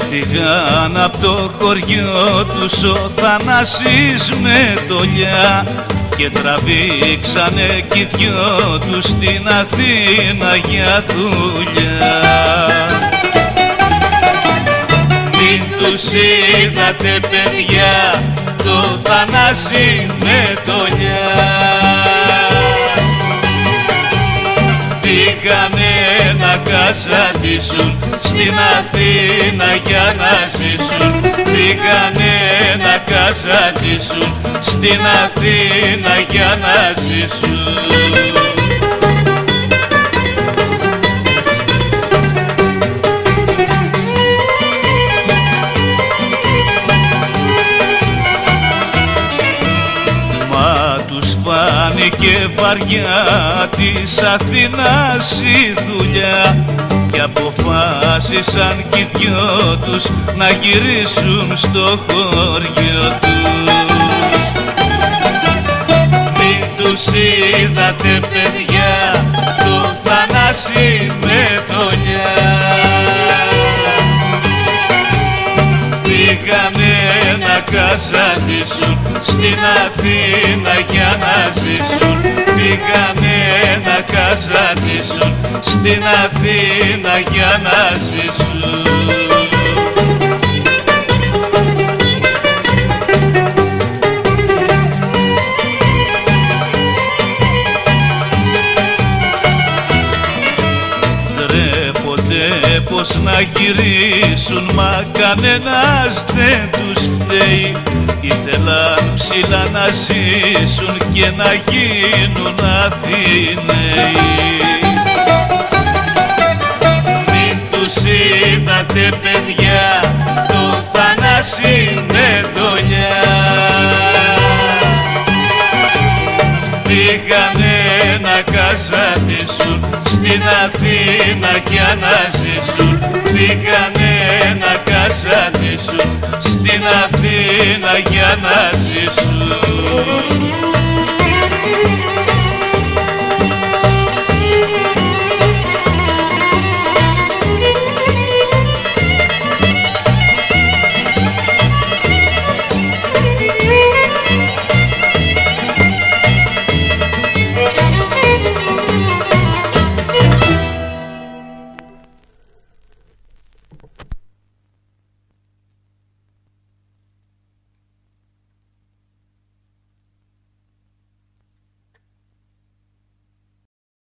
Έφυγαν από το χωριό τους ο Θανάσης με τολιά και τραβήξανε κι οι δυο τους στην Αθήνα για δουλειά. Μην τους είδατε παιδιά το Θανάση με τολιά, πήγανε να καζατήσουν στην Αθήνα για να ζήσουν. Πήγανε να καζατήσουν στην Αθήνα για να ζήσουν. Φάνηκε βαριά της Αθήνας η δουλειά και αποφάσισαν κι οι δυο τους να γυρίσουν στο χωριό τους. Μην τους είδατε παιδιά το Θανάση με τολιά, πήγανε να καζατήσουν στην Αθήνα για να ζήσουν. Πήγανε να καζατήσουν στην Αθήνα για να ζήσουν. Πως να γυρίσουν μα κανένας δεν τους φταίει. Ήθελαν ψηλά να ζήσουν και να γίνουν Αθηναίοι. Μην τους είδατε παιδιά το Θανάση με τολιά, πήγανε να καζατήσουν στην Αθήνα για να ζήσουν. Πήγανε να καζατήσουν στην Αθήνα για να ζήσουν.